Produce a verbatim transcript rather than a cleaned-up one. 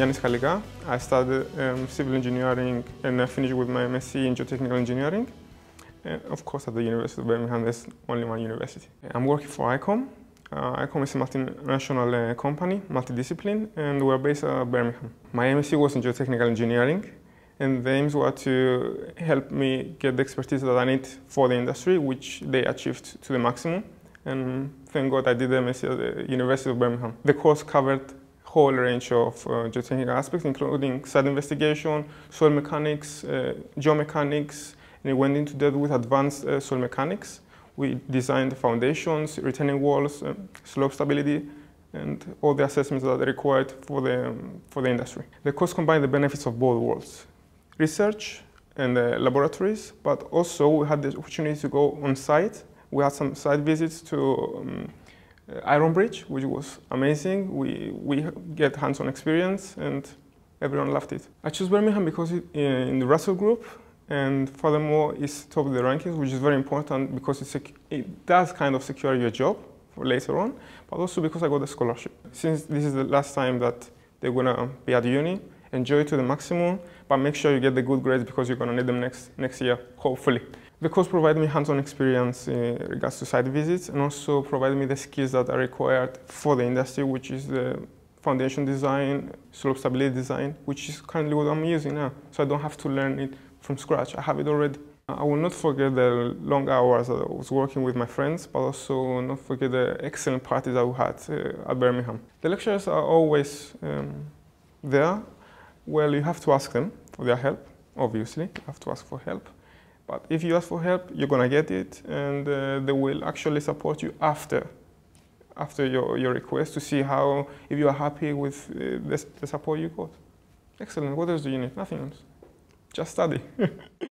I studied um, civil engineering and I finished with my M S c in Geotechnical Engineering. And of course, at the University of Birmingham, there's only one university. I'm working for I COM. Uh, I COM is a multinational uh, company, multidiscipline, and we're based at Birmingham. My M S c was in Geotechnical Engineering, and the aims were to help me get the expertise that I need for the industry, which they achieved to the maximum. And thank God I did the M S c at the University of Birmingham. The course covered a whole range of uh, geotechnical aspects, including site investigation, soil mechanics, uh, geomechanics, and it went into depth with advanced uh, soil mechanics. We designed the foundations, retaining walls, um, slope stability, and all the assessments that are required for the, um, for the industry. The course combined the benefits of both worlds, research and uh, laboratories, but also we had the opportunity to go on site. We had some site visits to um, Iron Bridge, which was amazing. We, we get hands-on experience and everyone loved it. I chose Birmingham because it, in the Russell Group, and furthermore it's top of the rankings, which is very important because it's, it does kind of secure your job for later on, but also because I got a scholarship. Since this is the last time that they're gonna be at uni, enjoy it to the maximum, but make sure you get the good grades because you're gonna need them next, next year, hopefully. The course provided me hands-on experience in regards to site visits and also provided me the skills that are required for the industry, which is the foundation design, slope stability design, which is currently what I'm using now. So I don't have to learn it from scratch. I have it already. I will not forget the long hours that I was working with my friends, but also not forget the excellent parties that we had uh, at Birmingham. The lecturers are always um, there. Well, you have to ask them for their help, obviously. You have to ask for help. But if you ask for help, you're going to get it, and uh, they will actually support you after, after your, your request to see how, if you are happy with uh, the, the support you got. Excellent. What else do you need? Nothing else. Just study.